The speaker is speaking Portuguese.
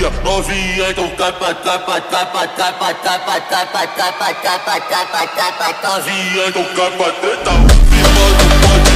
novinha, então capa, capa, capa, capa, capa, capa, capa, capa, capa, capa, novinha, então capa, treta, firma do pote.